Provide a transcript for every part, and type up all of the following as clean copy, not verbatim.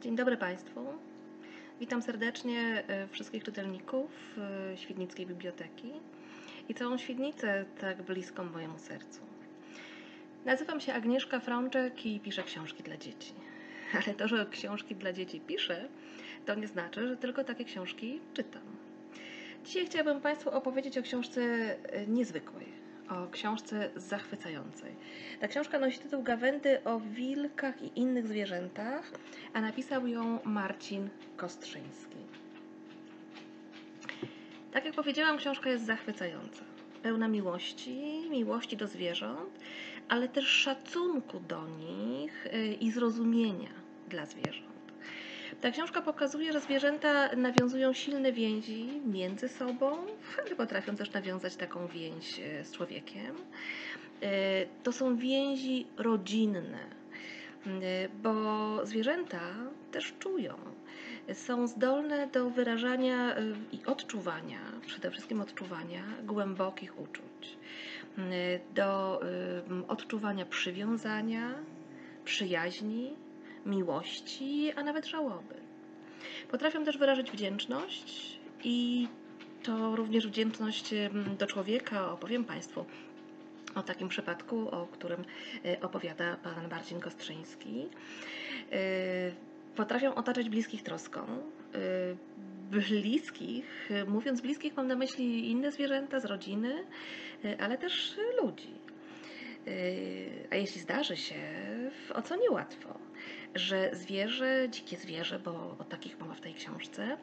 Dzień dobry Państwu. Witam serdecznie wszystkich czytelników Świdnickiej Biblioteki i całą Świdnicę tak bliską mojemu sercu. Nazywam się Agnieszka Frączek i piszę książki dla dzieci. Ale to, że książki dla dzieci piszę, to nie znaczy, że tylko takie książki czytam. Dzisiaj chciałabym Państwu opowiedzieć o książce niezwykłej, o książce zachwycającej. Ta książka nosi tytuł Gawędy o wilkach i innych zwierzętach, a napisał ją Marcin Kostrzyński. Tak jak powiedziałam, książka jest zachwycająca. Pełna miłości do zwierząt, ale też szacunku do nich i zrozumienia dla zwierząt. Ta książka pokazuje, że zwierzęta nawiązują silne więzi między sobą, ale potrafią też nawiązać taką więź z człowiekiem. To są więzi rodzinne, bo zwierzęta też czują. Są zdolne do wyrażania i odczuwania, przede wszystkim odczuwania głębokich uczuć, do odczuwania przywiązania, przyjaźni, miłości, a nawet żałoby. Potrafią też wyrazić wdzięczność i to również wdzięczność do człowieka. Opowiem Państwu o takim przypadku, o którym opowiada pan Marcin Kostrzyński. Potrafią otaczać bliskich troską. Mówiąc bliskich, mam na myśli inne zwierzęta z rodziny, ale też ludzi. A jeśli zdarzy się, o co niełatwo, że zwierzę, dzikie zwierzę, bo o takich mowa w tej książce,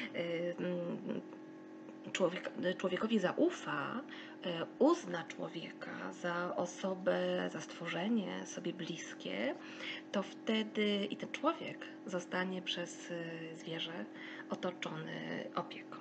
człowiekowi zaufa, uzna człowieka za osobę, za stworzenie sobie bliskie, to wtedy i ten człowiek zostanie przez zwierzę otoczony opieką.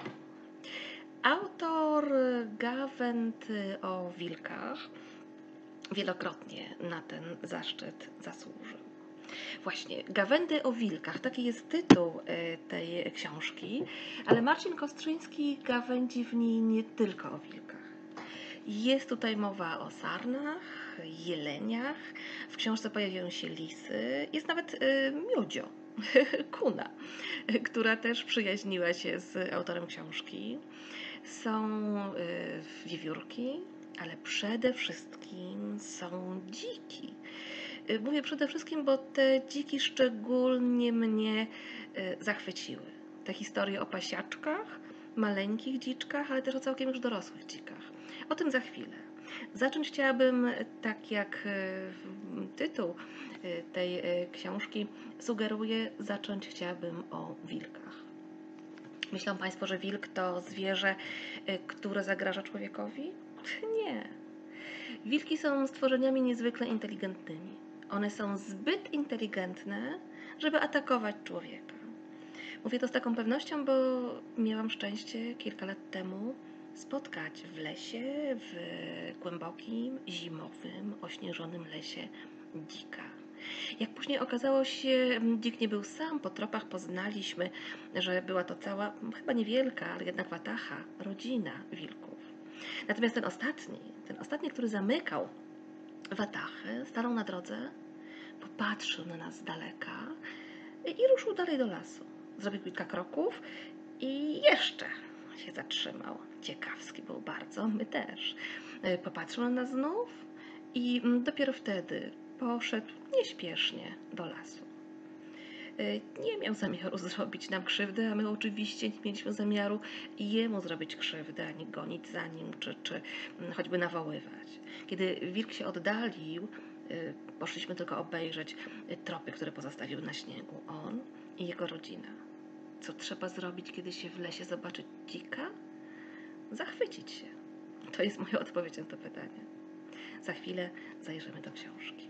Autor gawęd o wilkach wielokrotnie na ten zaszczyt zasłużył. Właśnie, Gawędy o wilkach, taki jest tytuł tej książki, ale Marcin Kostrzyński gawędzi w niej nie tylko o wilkach. Jest tutaj mowa o sarnach, jeleniach, w książce pojawiają się lisy, jest nawet miodzio, kuna, która też przyjaźniła się z autorem książki. Są wiewiórki, ale przede wszystkim są dziki. Mówię przede wszystkim, bo te dziki szczególnie mnie zachwyciły. Te historie o pasiaczkach, maleńkich dziczkach, ale też o całkiem już dorosłych dzikach. O tym za chwilę. Zacząć chciałabym, tak jak tytuł tej książki sugeruje, zacząć chciałabym o wilkach. Myślą Państwo, że wilk to zwierzę, które zagraża człowiekowi? Nie. Wilki są stworzeniami niezwykle inteligentnymi. One są zbyt inteligentne, żeby atakować człowieka. Mówię to z taką pewnością, bo miałam szczęście kilka lat temu spotkać w lesie, w głębokim, zimowym, ośnieżonym lesie dzika. Jak później okazało się, dzik nie był sam, po tropach poznaliśmy, że była to cała, chyba niewielka, ale jednak watacha, rodzina wilków. Natomiast ten ostatni, który zamykał watachę, stanął na drodze, popatrzył na nas z daleka i ruszył dalej do lasu. Zrobił kilka kroków i jeszcze się zatrzymał. Ciekawski był bardzo, my też. Popatrzył na nas znów i dopiero wtedy poszedł nieśpiesznie do lasu. Nie miał zamiaru zrobić nam krzywdy, a my oczywiście nie mieliśmy zamiaru jemu zrobić krzywdy, ani gonić za nim, czy choćby nawoływać. Kiedy wilk się oddalił, poszliśmy tylko obejrzeć tropy, które pozostawił na śniegu on i jego rodzina. Co trzeba zrobić, kiedy się w lesie zobaczy dzika? Zachwycić się. To jest moja odpowiedź na to pytanie. Za chwilę zajrzymy do książki.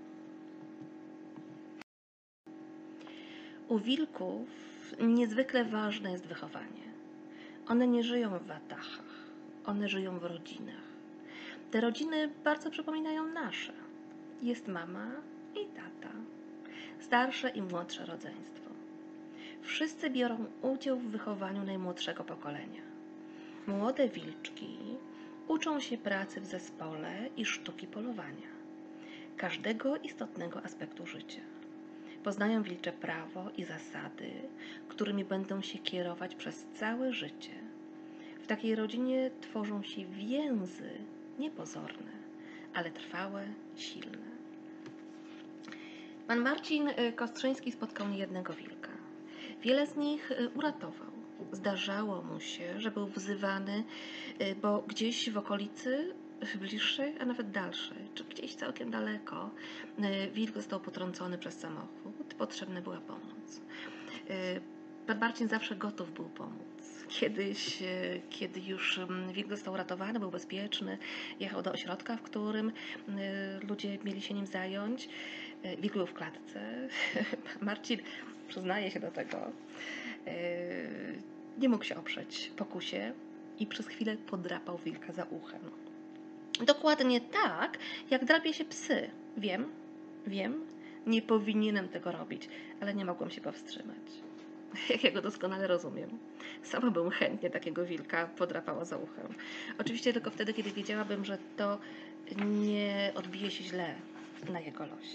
U wilków niezwykle ważne jest wychowanie. One nie żyją w watachach, one żyją w rodzinach. Te rodziny bardzo przypominają nasze. Jest mama i tata, starsze i młodsze rodzeństwo. Wszyscy biorą udział w wychowaniu najmłodszego pokolenia. Młode wilczki uczą się pracy w zespole i sztuki polowania, każdego istotnego aspektu życia. Poznają wilcze prawo i zasady, którymi będą się kierować przez całe życie. W takiej rodzinie tworzą się więzy niepozorne, ale trwałe, silne. Pan Marcin Kostrzyński spotkał niejednego wilka. Wiele z nich uratował. Zdarzało mu się, że był wzywany, bo gdzieś w okolicy, bliższej, a nawet dalszej, czy gdzieś całkiem daleko, wilk został potrącony przez samochód. Potrzebna była pomoc. Pan Marcin zawsze gotów był pomóc. Kiedyś, kiedy już wilk został uratowany, był bezpieczny, jechał do ośrodka, w którym ludzie mieli się nim zająć. Wilk był w klatce. Pan Marcin przyznaje się do tego. Nie mógł się oprzeć pokusie i przez chwilę podrapał wilka za uchem. Dokładnie tak, jak drapie się psy. Wiem, nie powinienem tego robić, ale nie mogłam się powstrzymać. Ja go doskonale rozumiem. Sama bym chętnie takiego wilka podrapała za uchem. Oczywiście tylko wtedy, kiedy wiedziałabym, że to nie odbije się źle na jego losie.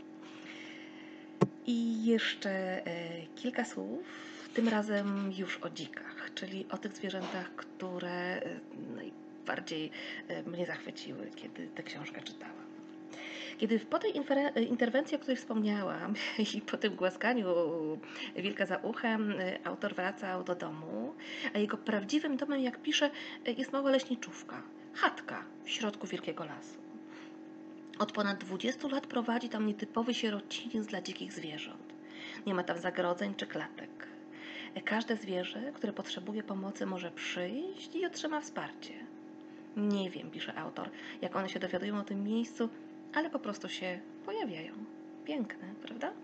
I jeszcze kilka słów, tym razem już o dzikach, czyli o tych zwierzętach, które najbardziej mnie zachwyciły, kiedy tę książkę czytałam. Kiedy po tej interwencji, o której wspomniałam, i po tym głaskaniu wilka za uchem, autor wracał do domu, a jego prawdziwym domem, jak pisze, jest mała leśniczówka, chatka w środku wielkiego lasu. Od ponad 20 lat prowadzi tam nietypowy sierociniec dla dzikich zwierząt. Nie ma tam zagrodzeń czy klatek. Każde zwierzę, które potrzebuje pomocy, może przyjść i otrzyma wsparcie. Nie wiem, pisze autor, jak one się dowiadują o tym miejscu, ale po prostu się pojawiają. Piękne, prawda?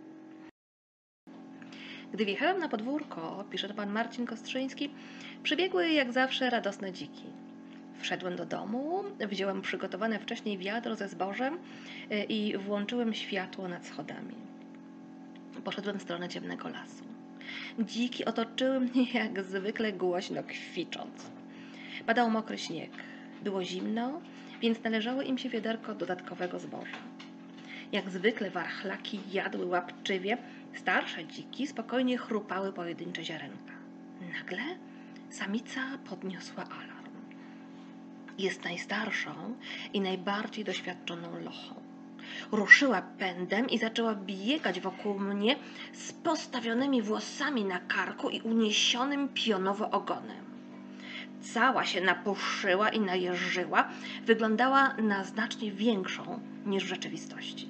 Gdy wjechałem na podwórko, pisze pan Marcin Kostrzyński, przybiegły jak zawsze radosne dziki. Wszedłem do domu, wziąłem przygotowane wcześniej wiadro ze zbożem i włączyłem światło nad schodami. Poszedłem w stronę ciemnego lasu. Dziki otoczyły mnie jak zwykle głośno kwicząc. Padał mokry śnieg. Było zimno, więc należało im się wiaderko dodatkowego zboża. Jak zwykle warchlaki jadły łapczywie, starsze dziki spokojnie chrupały pojedyncze ziarenka. Nagle samica podniosła alarm. Jest najstarszą i najbardziej doświadczoną lochą. Ruszyła pędem i zaczęła biegać wokół mnie z postawionymi włosami na karku i uniesionym pionowo ogonem. Cała się napuszyła i najeżyła, wyglądała na znacznie większą niż w rzeczywistości.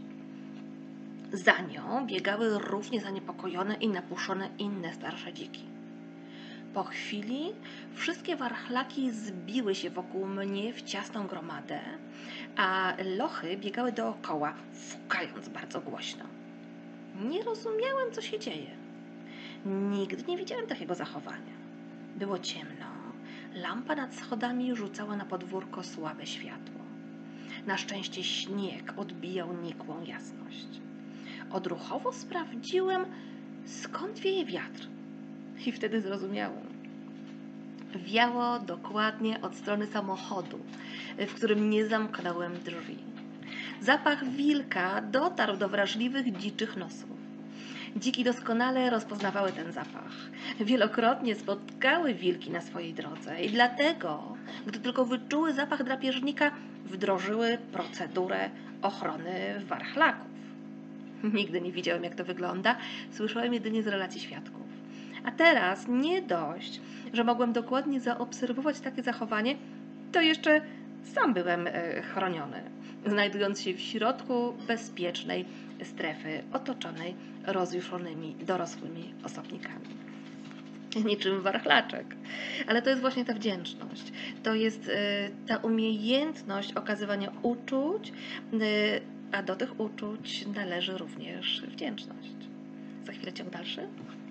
Za nią biegały równie zaniepokojone i napuszone inne starsze dziki. Po chwili wszystkie warchlaki zbiły się wokół mnie w ciasną gromadę, a lochy biegały dookoła, fukając bardzo głośno. Nie rozumiałem, co się dzieje. Nigdy nie widziałem takiego zachowania. Było ciemno. Lampa nad schodami rzucała na podwórko słabe światło. Na szczęście śnieg odbijał nikłą jasność. Odruchowo sprawdziłem, skąd wieje wiatr. I wtedy zrozumiałem. Wiało dokładnie od strony samochodu, w którym nie zamknąłem drzwi. Zapach wilka dotarł do wrażliwych, dziczych nosów. Dziki doskonale rozpoznawały ten zapach. Wielokrotnie spotkały wilki na swojej drodze i dlatego, gdy tylko wyczuły zapach drapieżnika, wdrożyły procedurę ochrony warchlaków. Nigdy nie widziałem, jak to wygląda, słyszałem jedynie z relacji świadków. A teraz nie dość, że mogłem dokładnie zaobserwować takie zachowanie, to jeszcze sam byłem chroniony, znajdując się w środku bezpiecznej strefy otoczonej rozjuszonymi dorosłymi osobnikami. Niczym warchlaczek. Ale to jest właśnie ta wdzięczność. To jest ta umiejętność okazywania uczuć, a do tych uczuć należy również wdzięczność. Za chwilę ciąg dalszy.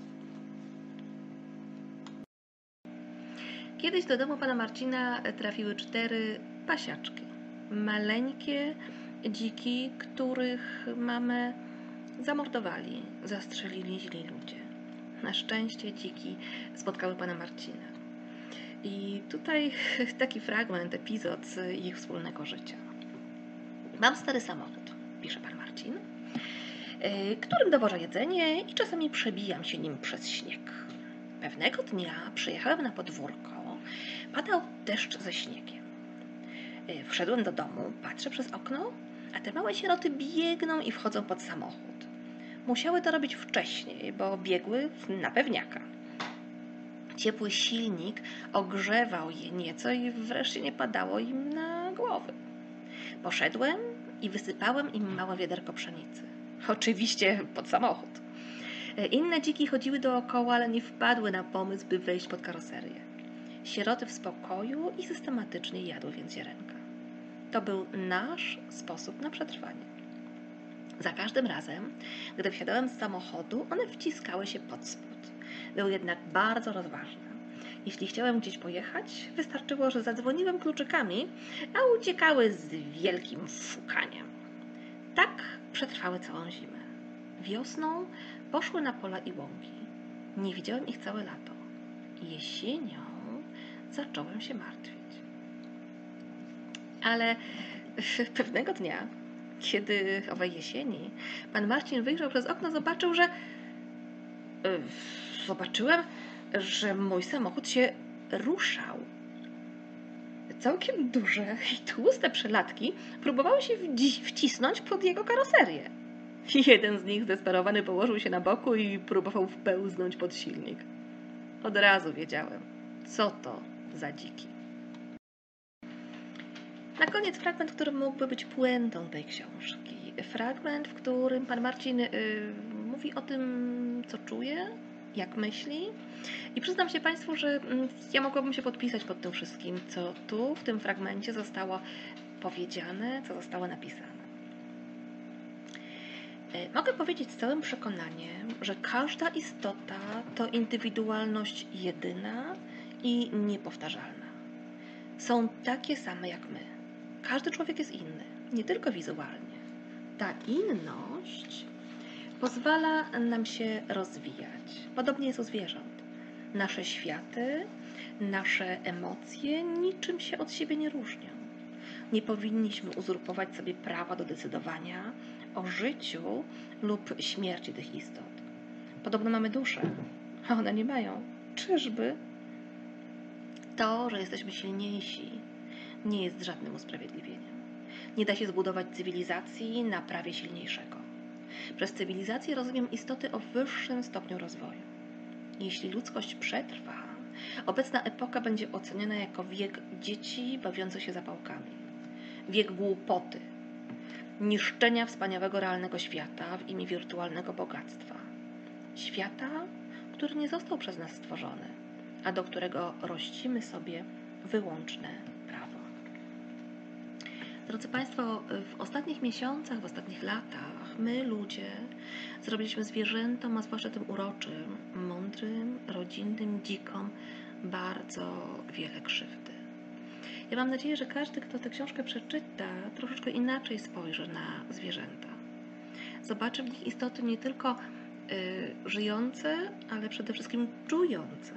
Kiedyś do domu pana Marcina trafiły 4 pasiaczki. Maleńkie dziki, których mamę zamordowali, zastrzelili źli ludzie. Na szczęście dziki spotkały pana Marcina. I tutaj taki fragment, epizod z ich wspólnego życia. Mam stary samochód, pisze pan Marcin. którym dowożę jedzenie i czasami przebijam się nim przez śnieg. Pewnego dnia przyjechałem na podwórko, padał deszcz ze śniegiem. Wszedłem do domu, patrzę przez okno, a te małe sieroty biegną i wchodzą pod samochód. Musiały to robić wcześniej, bo biegły na pewniaka. Ciepły silnik ogrzewał je nieco i wreszcie nie padało im na głowy. Poszedłem i wysypałem im małe wiaderko pszenicy. Oczywiście pod samochód. Inne dziki chodziły dookoła, ale nie wpadły na pomysł, by wejść pod karoserię. Sieroty w spokoju i systematycznie jadły więc ziarenka. To był nasz sposób na przetrwanie. Za każdym razem, gdy wsiadałem z samochodu, one wciskały się pod spód. Były jednak bardzo rozważne. Jeśli chciałem gdzieś pojechać, wystarczyło, że zadzwoniłem kluczykami, a uciekały z wielkim fukaniem. Tak przetrwały całą zimę. Wiosną poszły na pola i łąki. Nie widziałem ich całe lato. Jesienią zacząłem się martwić. Ale pewnego dnia, kiedy owej jesieni pan Marcin wyjrzał przez okno, zobaczyłem, że mój samochód się ruszał. Całkiem duże i tłuste przelatki próbowały się wcisnąć pod jego karoserię. Jeden z nich zdesperowany położył się na boku i próbował wpełznąć pod silnik. Od razu wiedziałem, co to za dziki. Na koniec fragment, który mógłby być puentą tej książki. Fragment, w którym pan Marcin mówi o tym, co czuje, jak myśli. I przyznam się Państwu, że ja mogłabym się podpisać pod tym wszystkim, co tu w tym fragmencie zostało powiedziane, co zostało napisane. Mogę powiedzieć z całym przekonaniem, że każda istota to indywidualność jedyna i niepowtarzalna. Są takie same jak my. Każdy człowiek jest inny, nie tylko wizualnie. Ta inność pozwala nam się rozwijać. Podobnie jest u zwierząt. Nasze światy, nasze emocje niczym się od siebie nie różnią. Nie powinniśmy uzurpować sobie prawa do decydowania o życiu lub śmierci tych istot. Podobno mamy duszę, a one nie mają. Czyżby? To, że jesteśmy silniejsi, nie jest żadnym usprawiedliwieniem. Nie da się zbudować cywilizacji na prawie silniejszego. Przez cywilizację rozumiem istoty o wyższym stopniu rozwoju. Jeśli ludzkość przetrwa, obecna epoka będzie oceniana jako wiek dzieci bawiących się zapałkami. Wiek głupoty, niszczenia wspaniałego realnego świata w imię wirtualnego bogactwa. Świata, który nie został przez nas stworzony, a do którego rościmy sobie wyłączne prawo. Drodzy Państwo, w ostatnich miesiącach, w ostatnich latach my, ludzie, zrobiliśmy zwierzętom, a zwłaszcza tym uroczym, mądrym, rodzinnym, dzikom, bardzo wiele krzywdy. Ja mam nadzieję, że każdy, kto tę książkę przeczyta, troszeczkę inaczej spojrzy na zwierzęta. Zobaczy w nich istoty nie tylko żyjące, ale przede wszystkim czujące.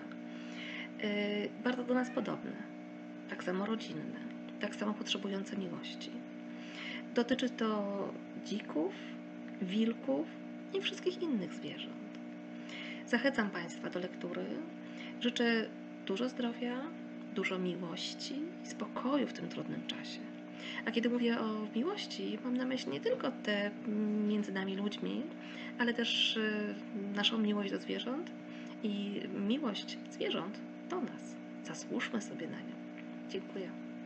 Bardzo do nas podobne, tak samo rodzinne, tak samo potrzebujące miłości. Dotyczy to dzików, wilków i wszystkich innych zwierząt. Zachęcam Państwa do lektury. Życzę dużo zdrowia, dużo miłości i spokoju w tym trudnym czasie. A kiedy mówię o miłości, mam na myśli nie tylko te między nami ludźmi, ale też naszą miłość do zwierząt i miłość zwierząt do nas. Zasłużmy sobie na nią. Dziękuję.